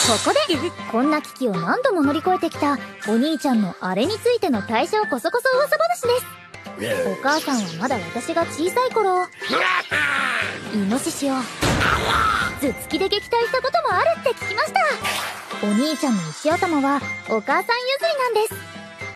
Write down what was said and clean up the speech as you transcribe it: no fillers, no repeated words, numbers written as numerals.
こでこんな危機を何度も乗り越えてきたお兄ちゃんのあれについての大正こそこそ噂話です。お母さんはまだ私が小さい頃、イノシシを頭突きで撃退したこともあるって聞きました。お兄ちゃんの石頭はお母さん譲りなんです。